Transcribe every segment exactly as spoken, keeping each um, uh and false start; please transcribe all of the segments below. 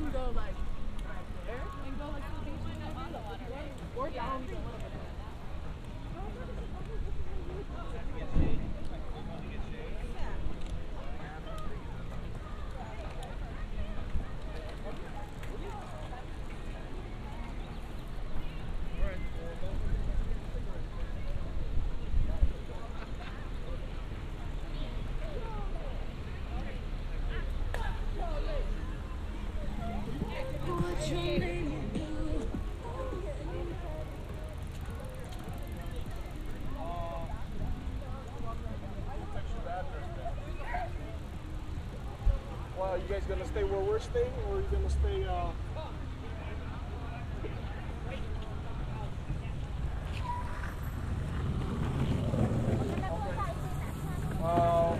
can go like right there and go like to the beach and go or down to a little bit. Well, you guys gonna stay where we're staying, or are you gonna stay? Uh... Uh,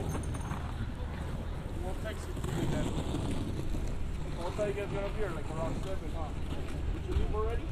we'll text it to you then. We'll tell you guys gonna be here like around seven, huh? Did you leave already?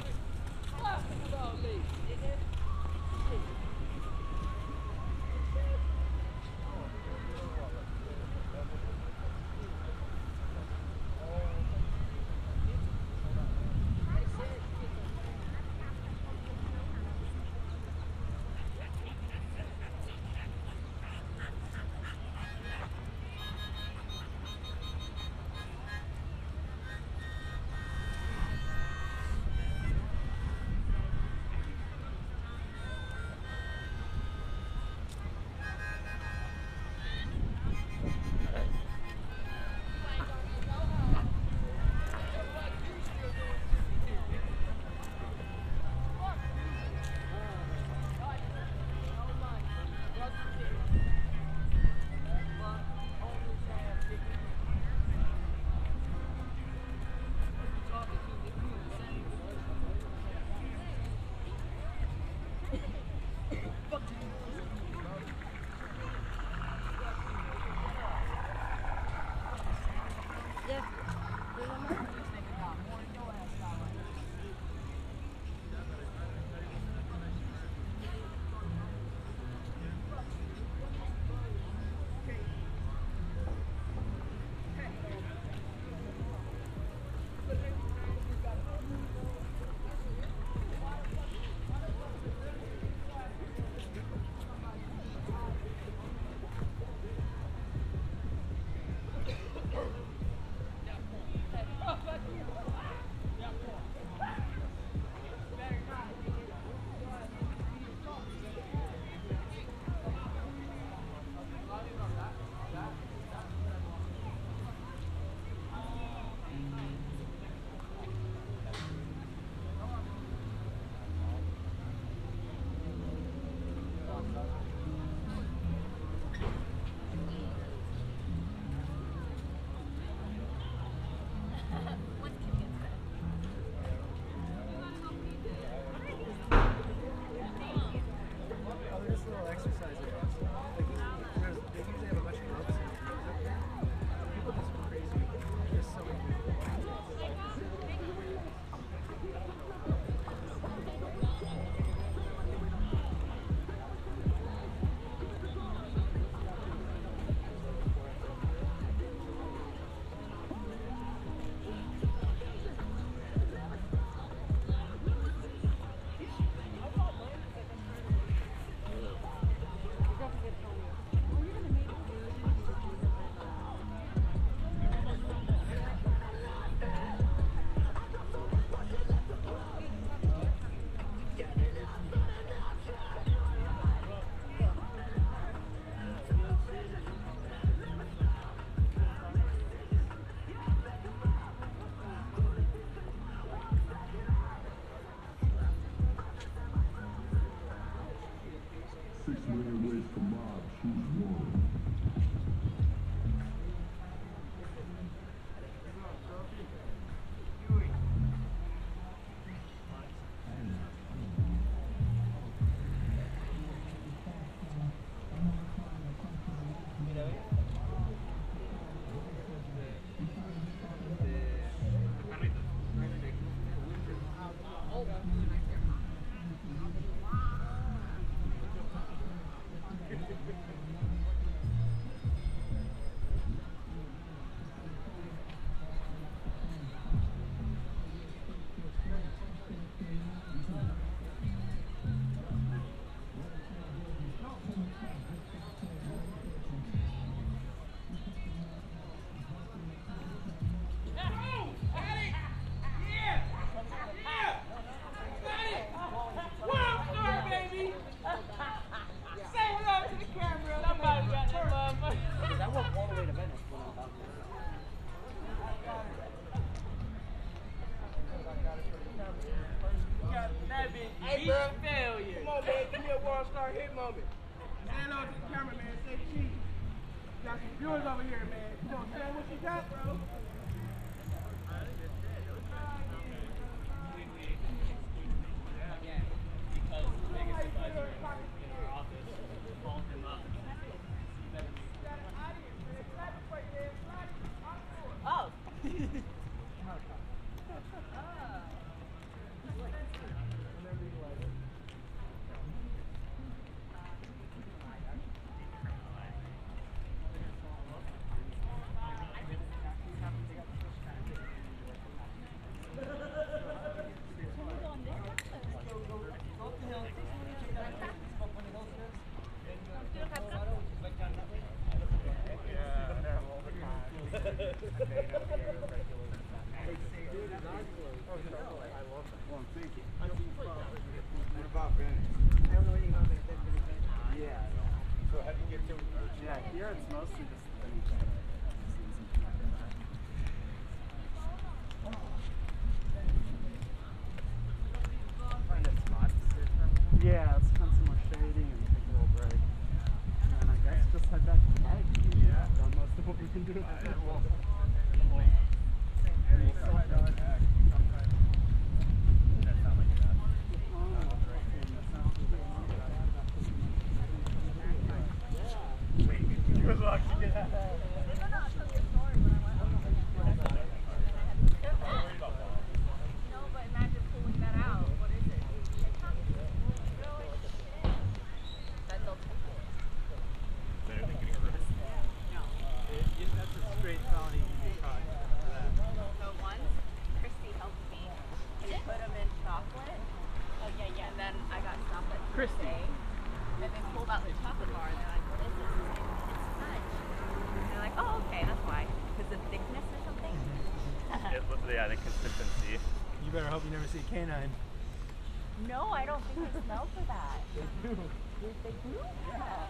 helmet. Say hello to the cameraman. Say cheese. Got some viewers over here, man. Come on, tell them what you got, bro. Oh. What about Venice? I don't know anything about Venice. Yeah. So how do you get to? Yeah, here it's mostly just the beach. Find a spot to sit for a minute. Yeah, let's find some more shading and take a little break. And I guess just head back to the bike. Yeah. Done most of what we can do. Uh, well, good luck. No, but imagine pulling that out. What is it? That's okay. No. That's a straight felony you get caught for that. So once, Christy helped me and put them in chocolate. Oh, yeah, yeah. And then I got stopped at Christy. Thursday, and they pulled out the chocolate bar, and they're like, what is this? It's fudge. And they're like, oh, okay, that's why. Because the thickness or something? It, yeah, the consistency. You better hope you never see a canine. No, I don't think they smell for that. They do. They do? Yeah.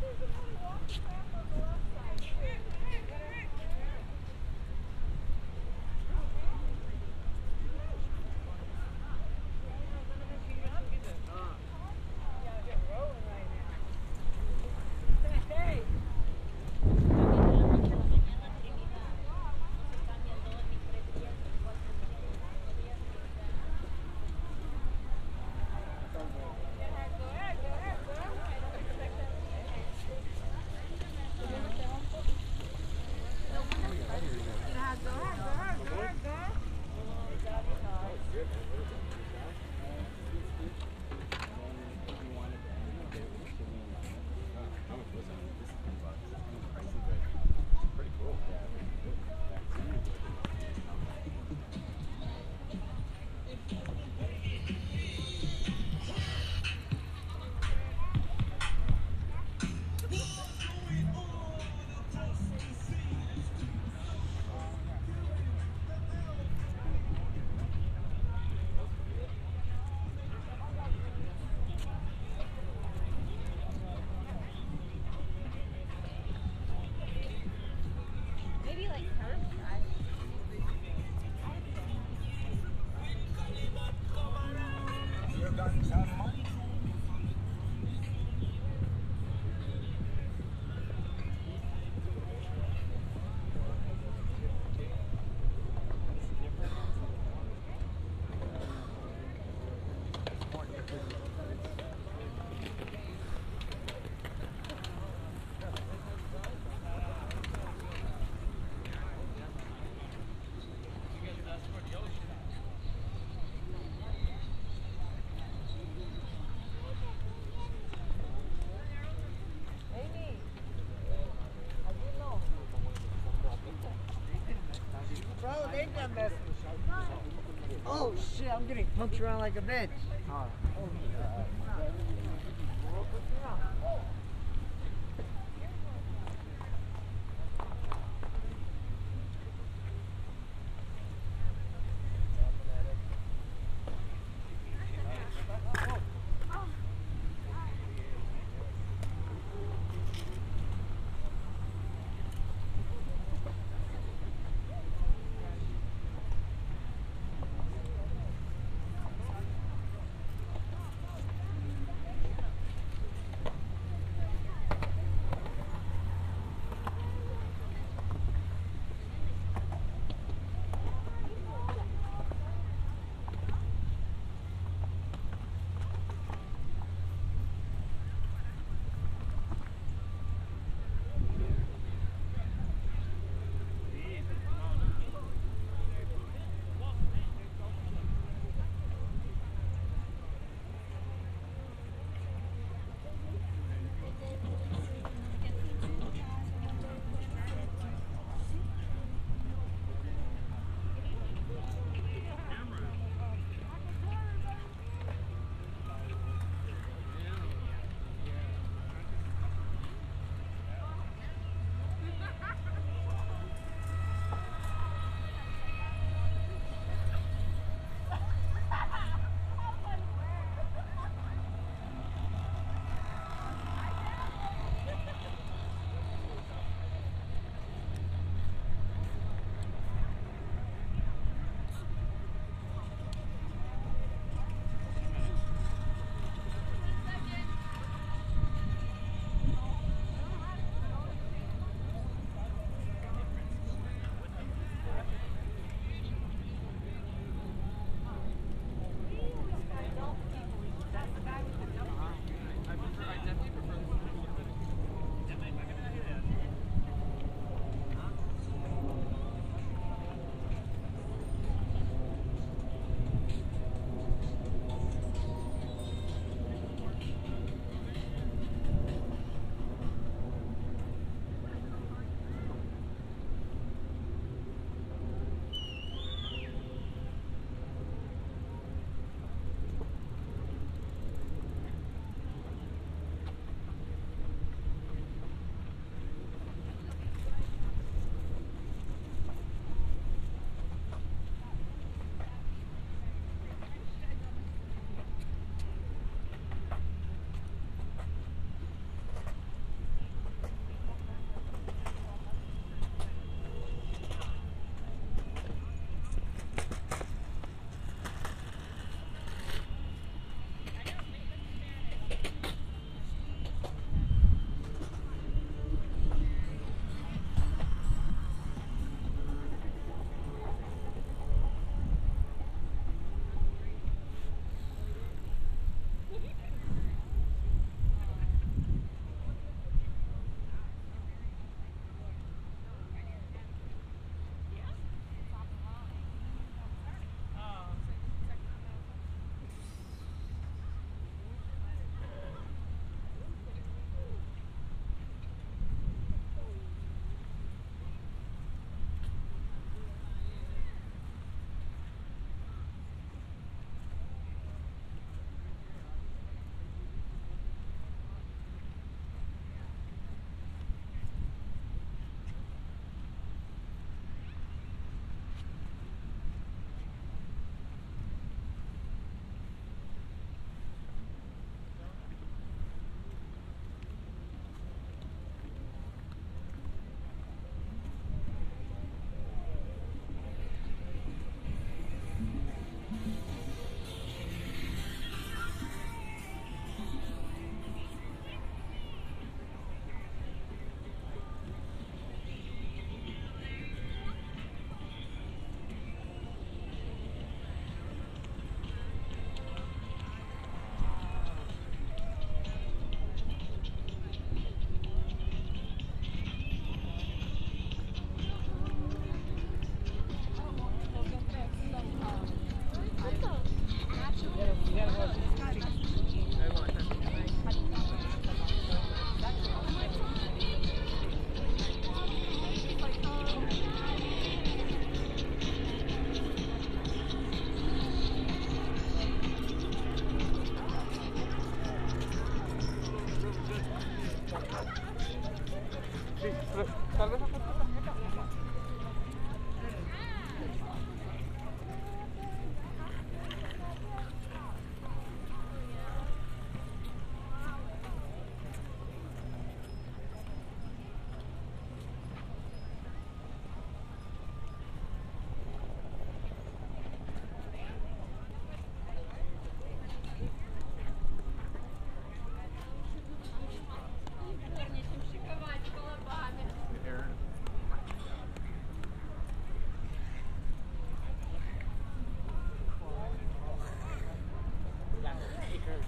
Oh shit, I'm getting pumped around like a bitch. Oh.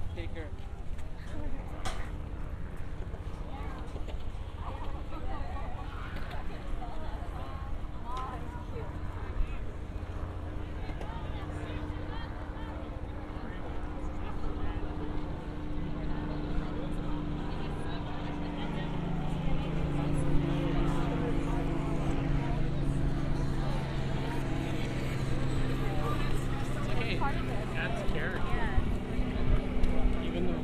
picker. That's character. Even though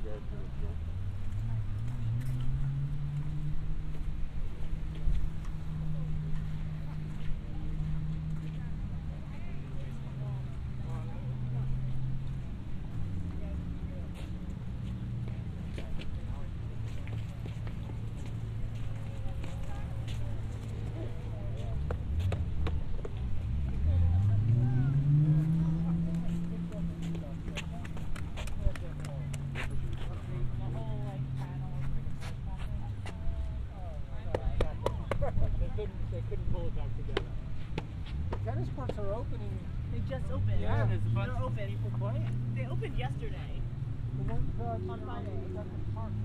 good. Pretty good. Tennis courts are opening. They just opened. Yeah, there's a bunch They're of open. people playing. They opened yesterday. The one, uh, On Friday. the park,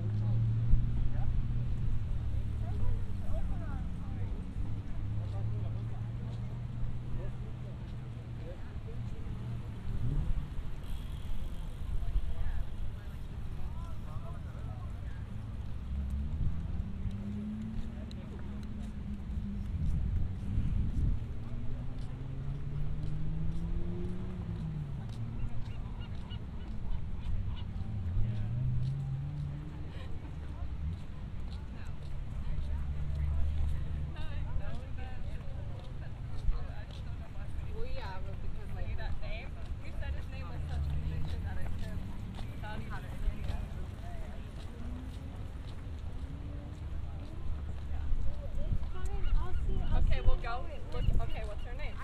Okay, we'll go. Look. Okay, what's her name?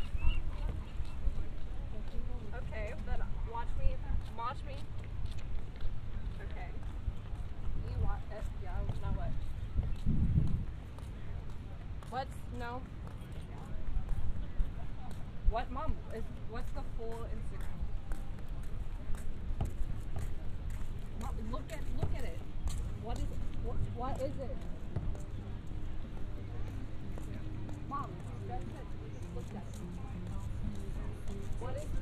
Okay, then watch me. Watch me. Okay. You watch it. Yeah. Now what? What's no? What, Mom? Is what's the full Instagram? Mom, look at look at it. What is it? What, what is it? Mom, that's it. We just looked at it. What is it?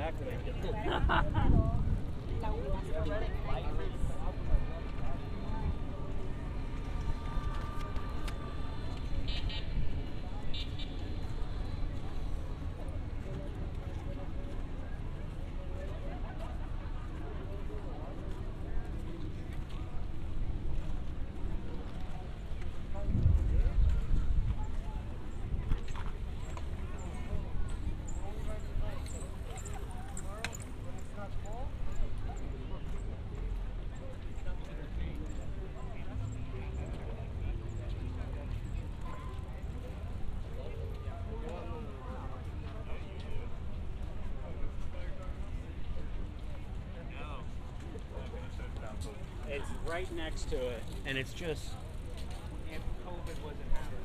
Exactly. It's right next to it, and it's just. If COVID wasn't happening.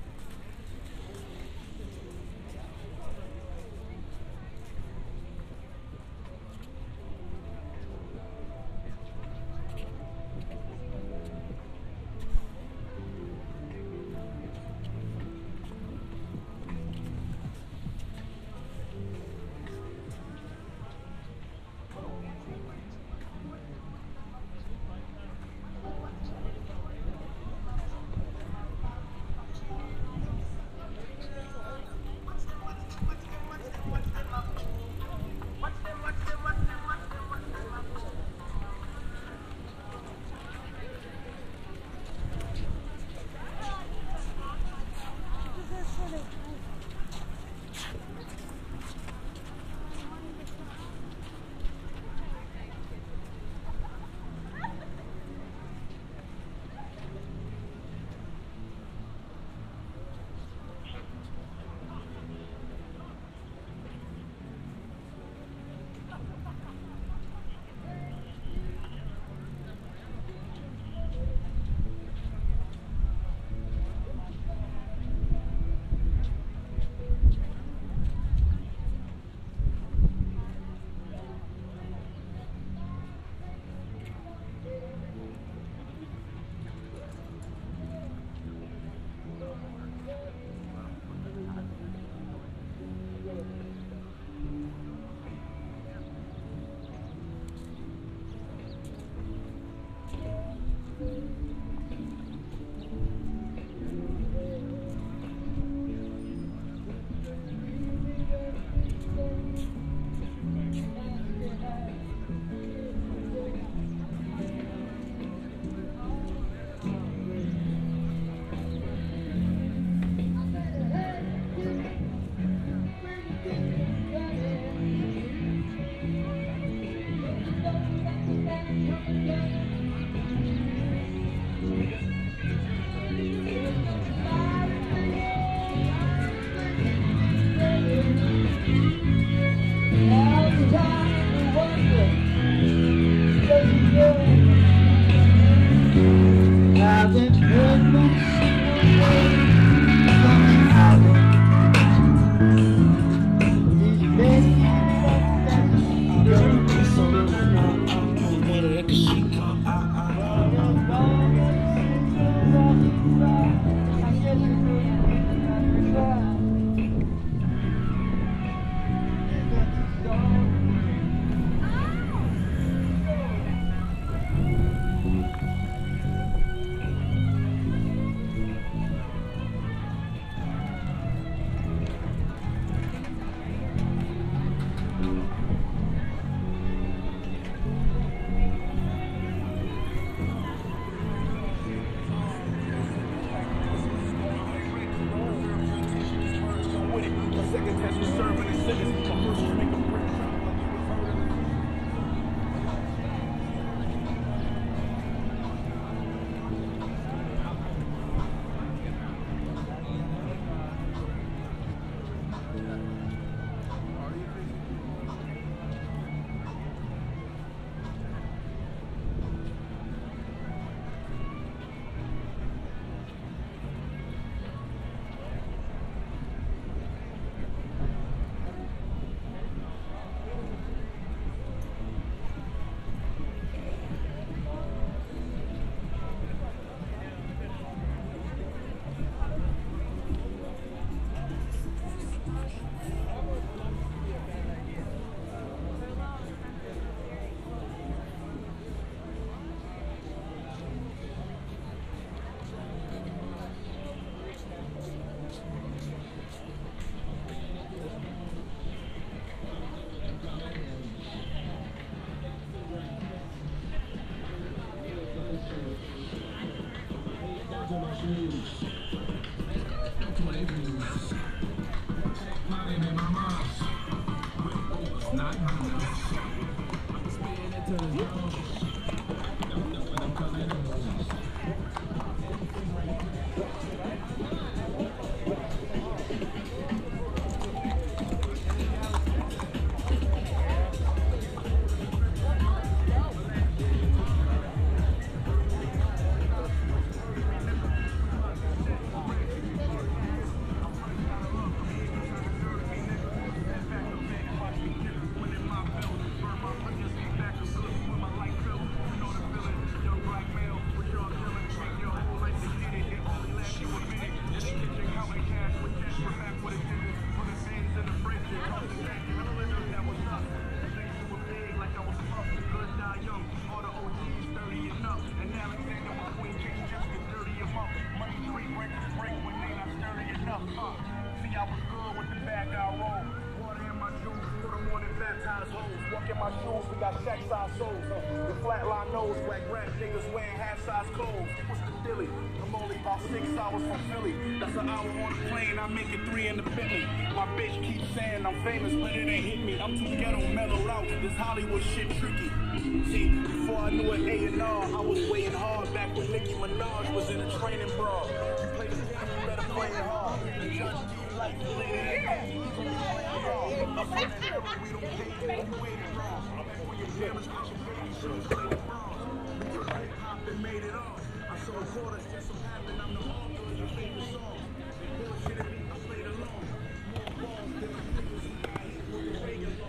Hollywood shit tricky. See, before I knew it A and R, I was weighing hard back when Nicki Minaj was in a training bra. You play the game, you better play it hard. The judge give you life, you later ain't you play it wrong. I'm from that era, we don't pay you, you waited wrong. When your parents got your baby, so you played it wrong. We took hip hop and made it all. I saw quarters, just so happened I'm the author of your favorite song. They bullshitted me, I played along. More balls than the niggas who got hit with the Reagan law.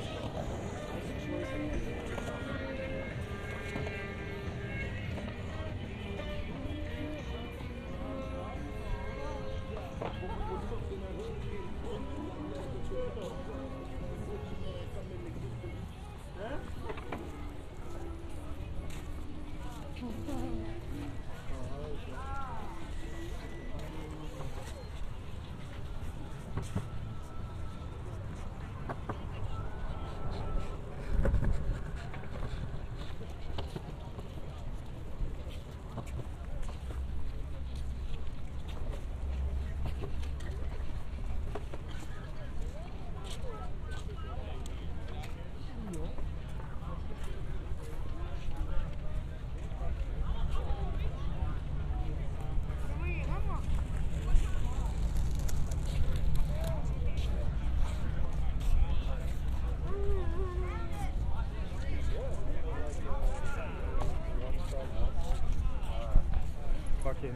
Fucking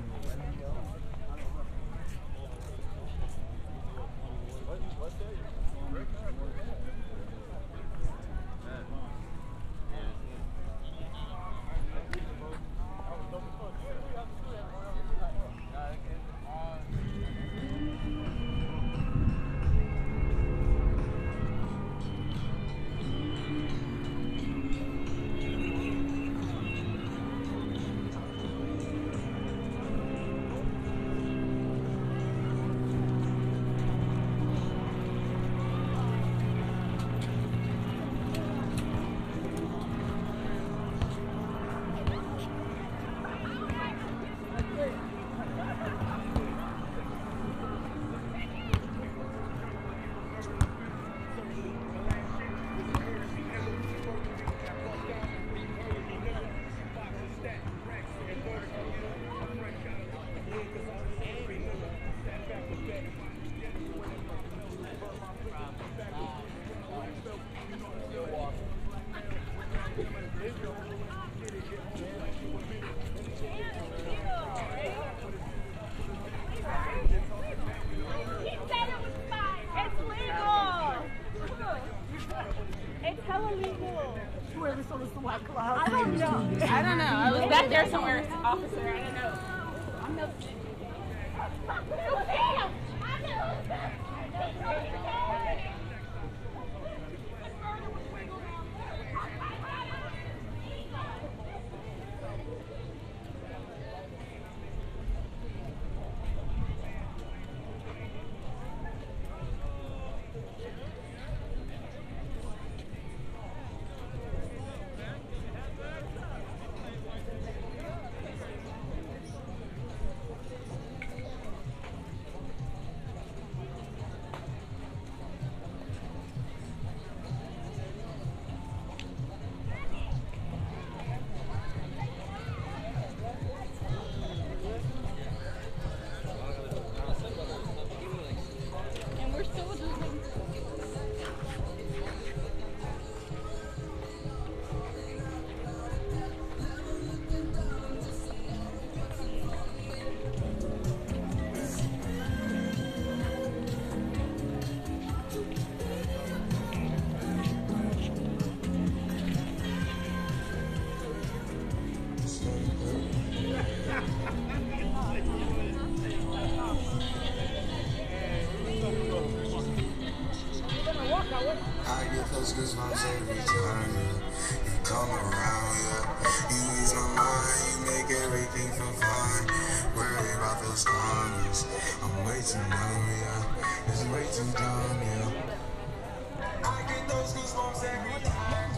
those goosebumps every time, yeah. You come around, yeah. You ease my mind, you make everything feel fine. Worry about those comments, I'm way too numb, yeah. It's way too dumb, yeah. I get those goosebumps every time.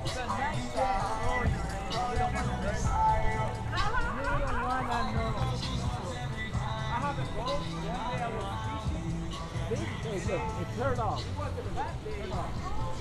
It's turned off. Turned off.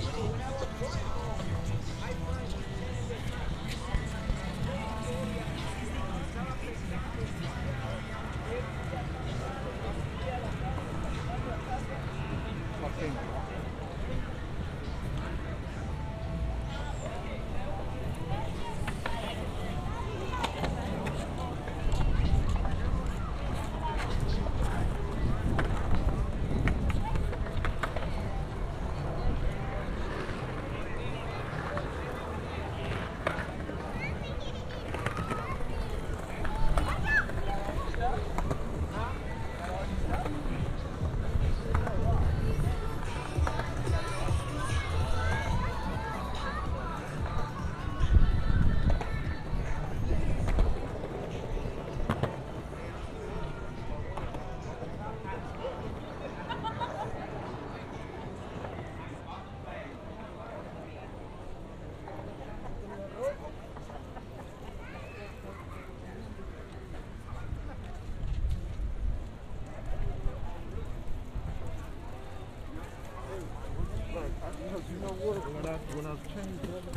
You know what? When I when I changed that.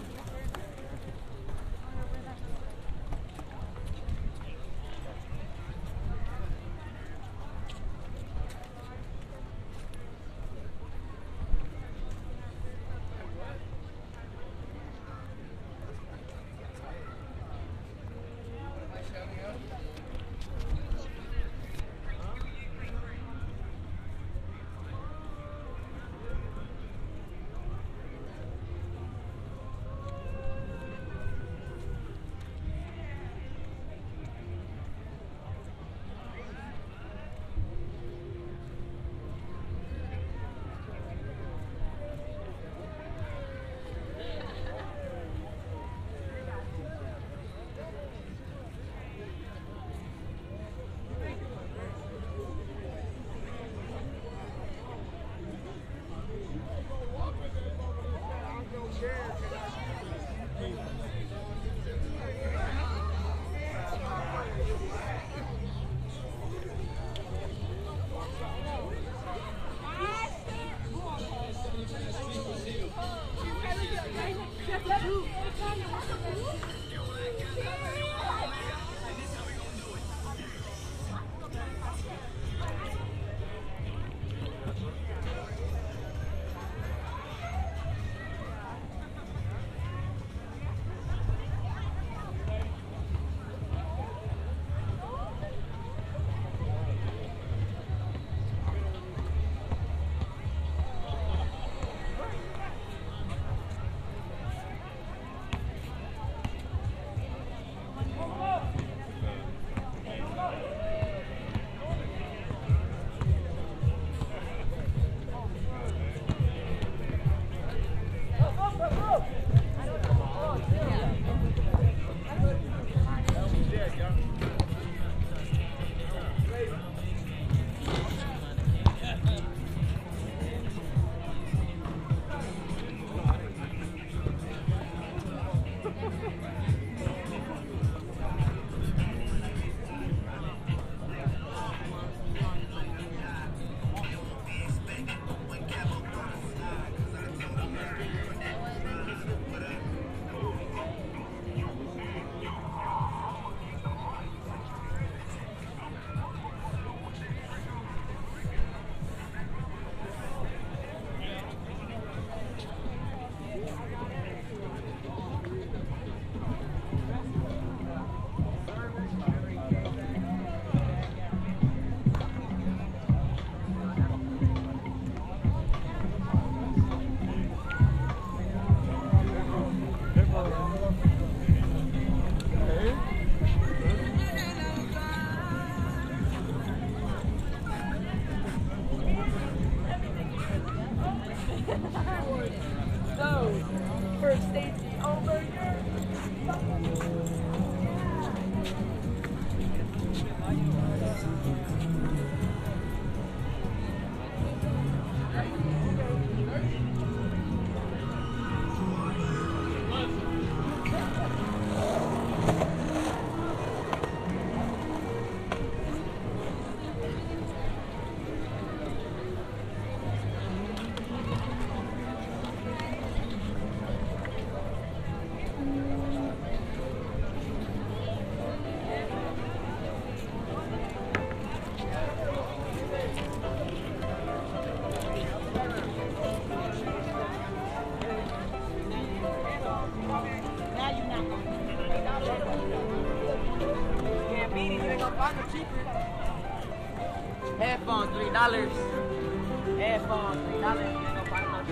cheaper. Headphones, three dollars. Headphones, three dollars. You ain't gonna find no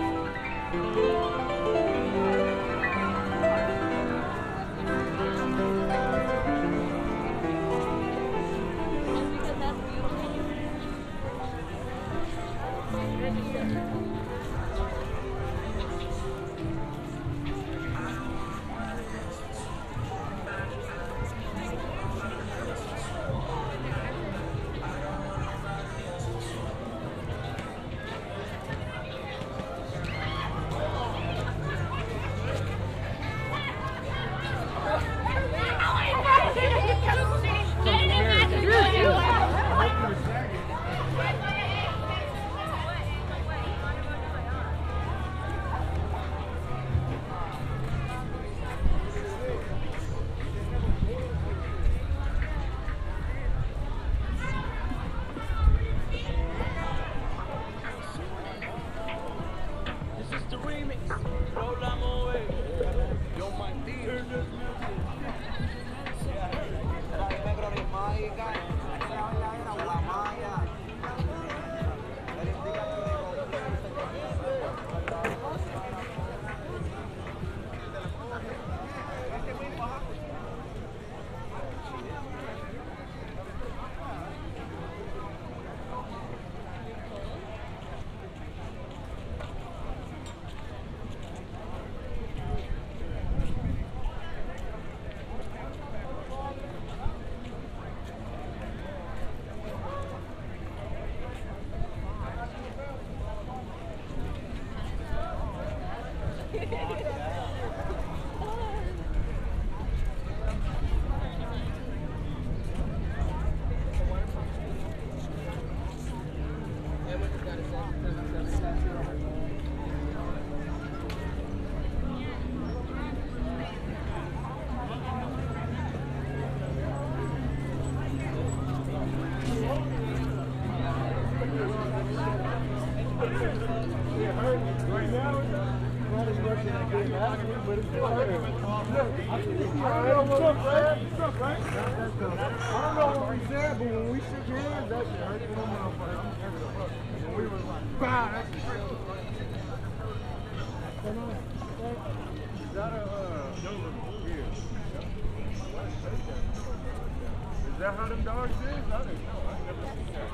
Is that how them dogs is? I didn't know. I never seen that.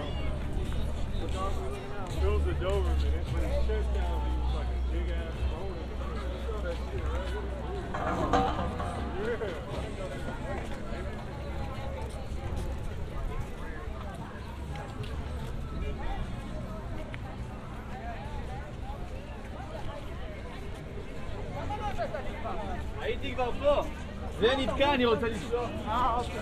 The dog we're looking at, Bill's a Doberman. It's when his chest down, he was like a big ass bone. You saw that shit, right? Yeah. הייתי כבר פה. זה נתקע, אני רוצה לשלוח. אה, אוקיי.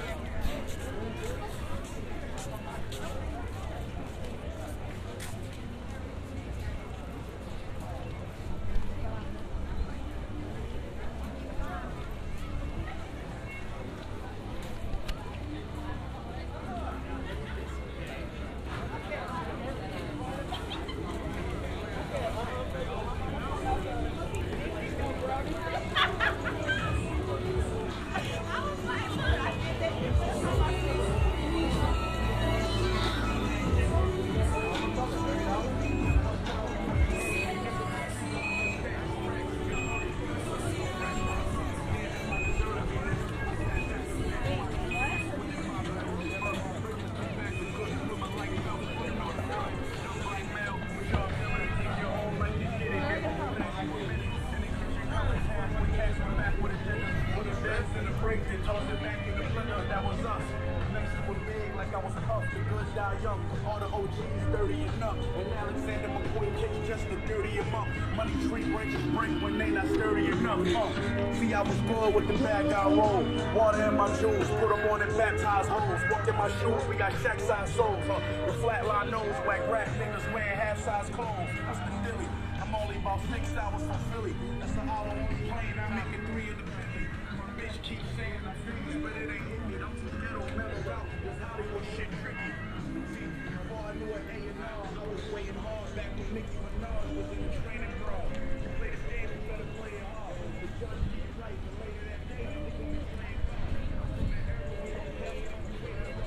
See, I was good with the bag I roll. Water in my jewels, put them on and baptize hoes. Walk in my shoes, we got shack size soles. Huh? The flatline nose, whack rap niggas wearing half size clothes. What's the dilly? I'm only about six hours from Philly. That's an hour on the plane, I'm making three in the Bentley. My bitch keeps saying I'm freaky, but it ain't hit me. I'm too little, mellow out. This Hollywood shit tricky. See, before I knew it, A and R, I was waiting hard back when Nicki Minaj was in the training bra. You play this game, you better play it hard. The judge keeps right, but later that day, nigga, we playing hard.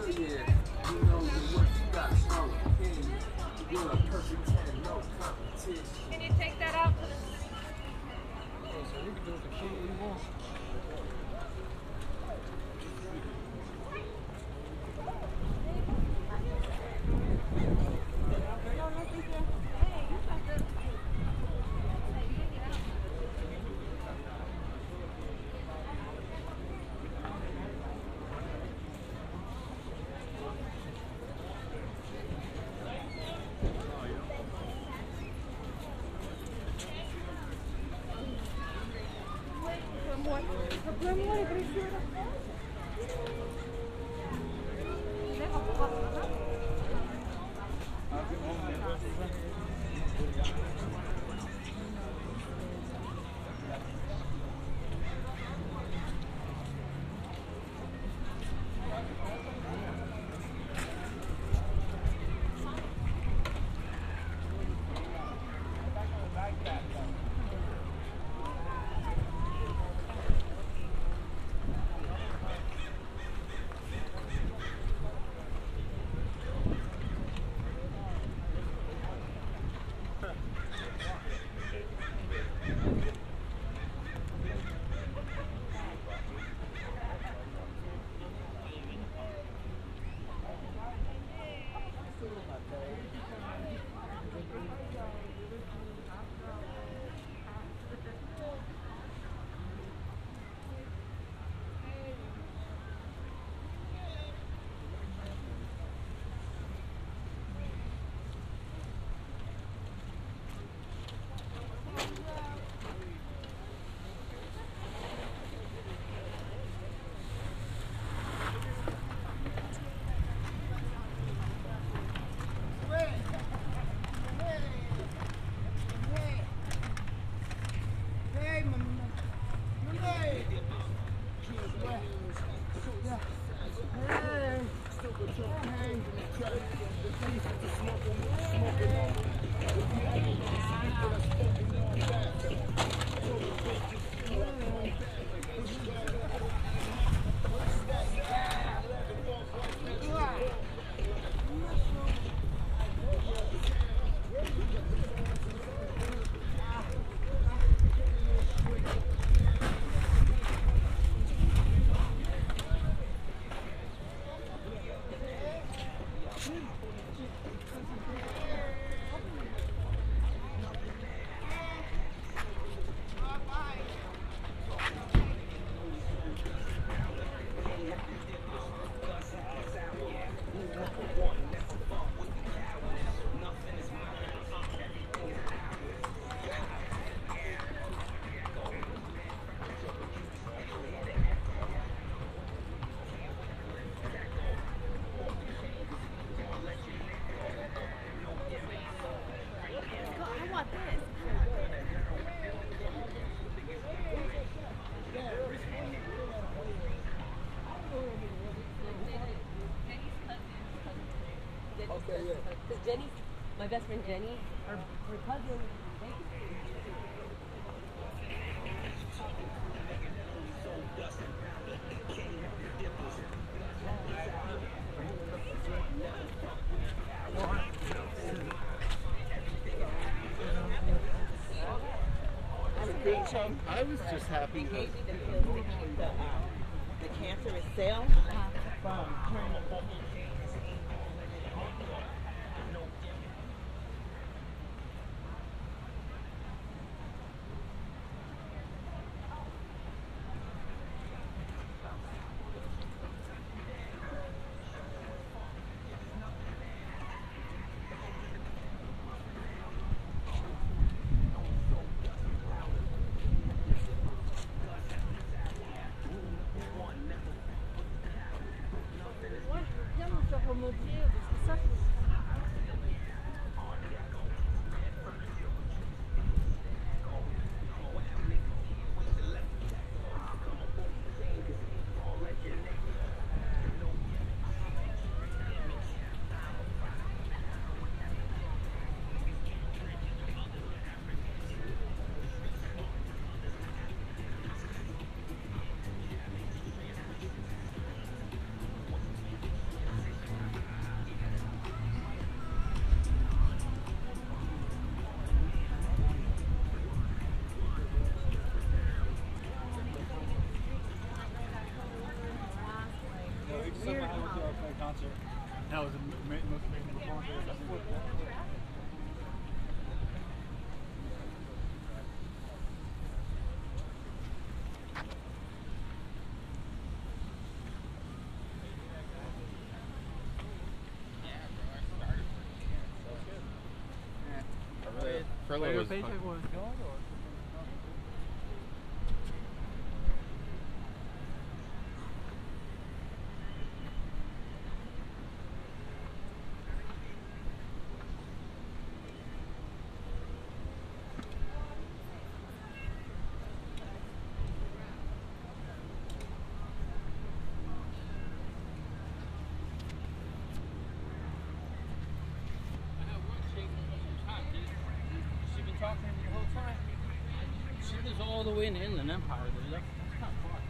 Can you take that out? Jenny, my best friend Jenny, her, her cousin. I was just happy that the, uh, the cancerous cell from turning the bubble. That was the most amazing performance I've ever seen. Furlough was fun. Was good, or? All the way in the Inland Empire. That's, that's not far.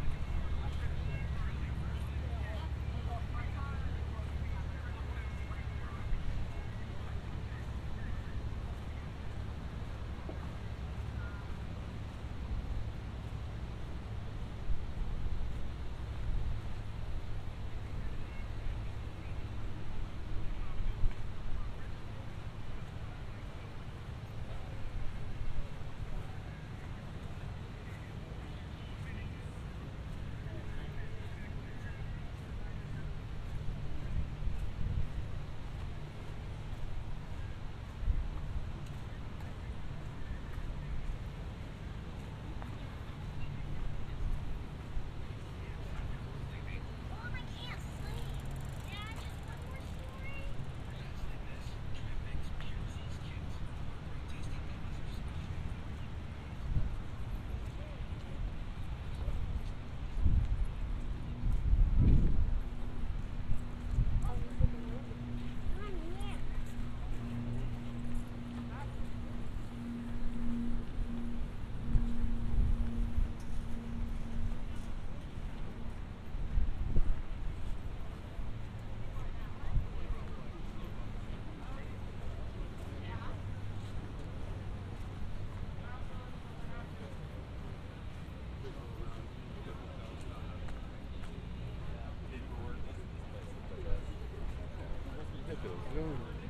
Zoom.